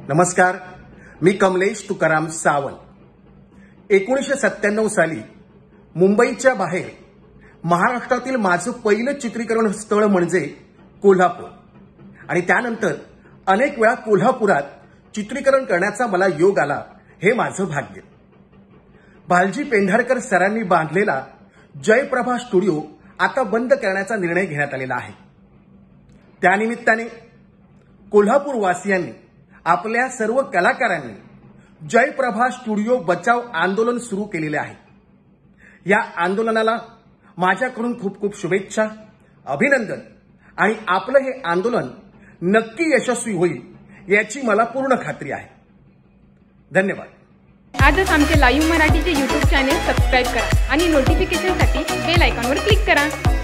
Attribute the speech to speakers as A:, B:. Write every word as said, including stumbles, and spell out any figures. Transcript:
A: नमस्कार, मी कमलेश तुकाराम सावंत। एकोणीसशे सत्त्याण्णव साली मुंबईच्या बाहेर महाराष्ट्रातील माझं पहिलं चित्रीकरण स्थळ म्हणजे कोल्हापूर आणि त्यानंतर अनेक वेळा कोल्हापुरात चित्रीकरण करण्याचा मला योग आला। हे माझं भाग्य। भालजी पेंढारकर सरांनी बांधलेला जयप्रभा स्टुडिओ आता बंद करण्याचा निर्णय घेण्यात आलेला आहे। त्यानिमित्ताने कोल्हापूर वासियांनी आपल्या सर्व कलाकारांनी जयप्रभा स्टुडिओ बचाव आंदोलन सुरू केलेले आहे। या आंदोलनाला माझ्याकडून खूप खूप शुभेच्छा, अभिनंदन आणि आपलं हे आंदोलन नक्की यशस्वी होईल याची मला पूर्ण खात्री आहे। धन्यवाद।
B: आजच आमचे लाईव्ह मराठीचे यूट्यूब चॅनेल सबस्क्राईब करा आणि नोटिफिकेशनसाठी बेल आयकॉनवर क्लिक करा।